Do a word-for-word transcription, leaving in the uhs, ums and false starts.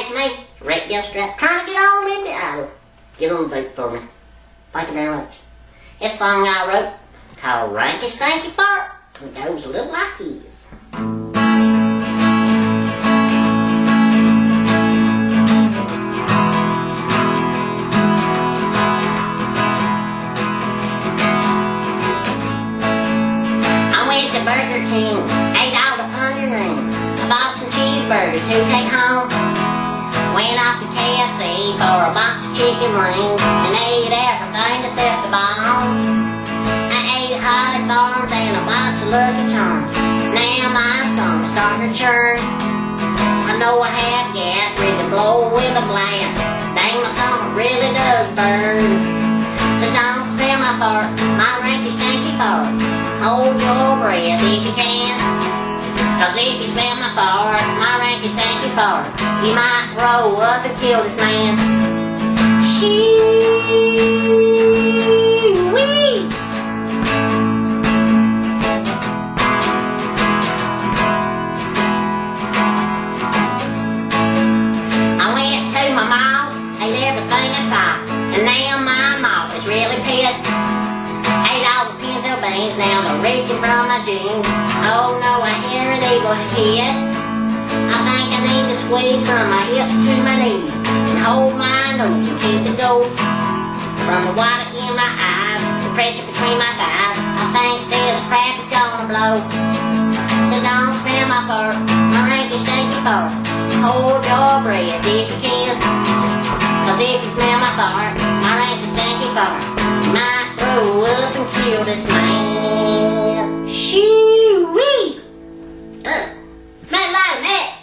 Hey, it's me, Rick Gilstrap, trying to get on in the idol. Give him a boot for me. Thank you very much. It's a song I wrote called Ranky Stanky Fart. It goes a little like this. Burger King, ate all the onion rings. I bought some cheeseburgers to take home. Went off to K F C for a box of chicken wings and ate everything except the bones. I ate Holly Farms and a box of Lucky Charms. Now my stomach's starting to churn. I know I have gas ready to blow with a blast. Dang, my stomach really does burn. So don't smell my fart, my ranky stanky fart. Hold your breath if you can. Cause if you smell my fart, my ranky stanky fart, you might throw up and kill this man. Shee-wee. I went to my mall, ate everything I saw, and now my mouth is really pissed. Ate all the pinto beans, now they're reeking from my jeans. Oh no, I hear an evil hiss. I think I need to squeeze from my hips to my knees and hold my nose and kiss it goes. From the water in my eyes, the pressure between my thighs, I think this crap is gonna blow. So don't smell my fart, my ranky stanky fart. Hold your breath if you can. Cause if you smell my fart, my ranky stanky fart, you might throw up and kill this man. Shoo-wee! Ugh, smell like that.